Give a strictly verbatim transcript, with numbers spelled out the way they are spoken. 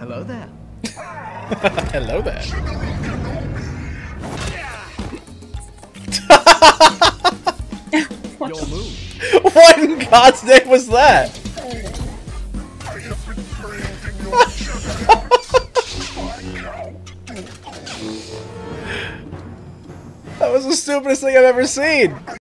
Hello there. Hello there. Your move. What in God's name was that? That was the stupidest thing I've ever seen.